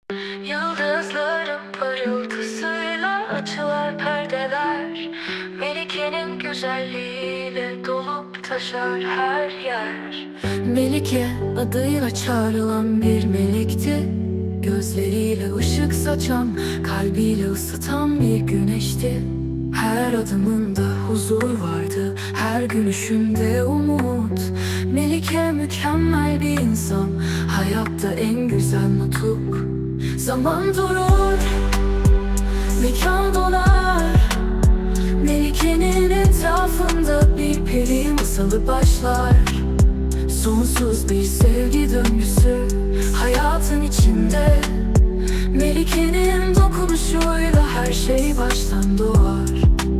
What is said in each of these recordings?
Yıldızların parıltısıyla açılar perdeler. Melike'nin güzelliğiyle dolup taşar her yer. Melike adıyla çağrılan bir melekti. Gözleriyle ışık saçan, kalbiyle ısıtan bir güneşti. Her adımında huzur vardı, her gülüşünde umut. Melike mükemmel bir insan, hayatta en güzel mutluluk. Zaman durur, mekan donar. Melike'nin etrafında bir peri masalı başlar. Sonsuz bir sevgi döngüsü hayatın içinde. Melike'nin dokunuşuyla her şey baştan doğar.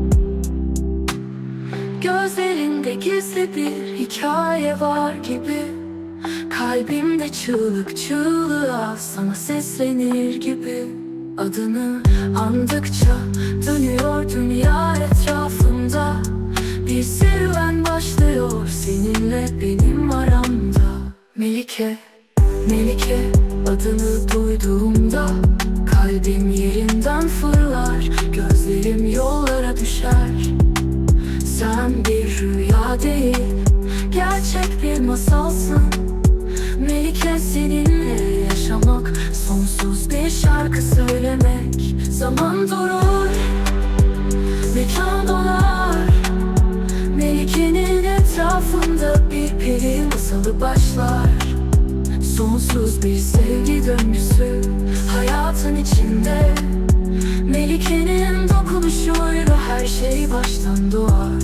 Gözlerinde gizli bir hikaye var gibi. Kalbimde çığlık çığlığa sana seslenir gibi. Adını andıkça dönüyor dünya etrafımda. Bir serüven başlıyor seninle benim aramda. Melike, Melike adını duyduğumda kalbim yerinden fırlar, gözlerim yollara düşer. Sen bir rüya değil, gerçek bir masalsın. Melike seninle yaşamak, sonsuz bir şarkı söylemek. Zaman durur, mekan donar. Melike'nin etrafında bir peri masalı başlar. Sonsuz bir sevgi döngüsü hayatın içinde. Melike'nin dokunuşuyla her şey baştan doğar.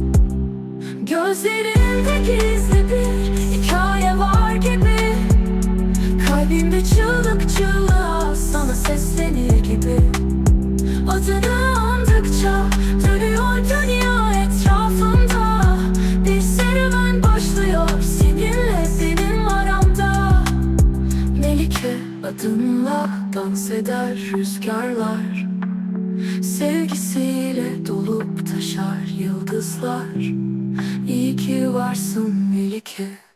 Gözlerinde gizli bir hikaye var gibi. Kalbimde çığlık çığlığa sana seslenir gibi. Adını andıkça dönüyor dünya etrafında. Bir serüven başlıyor seninle benim aramda. Melike adınla dans eder rüzgarlar. Sevgisiyle dolup taşar yıldızlar. İyi ki varsın Melike.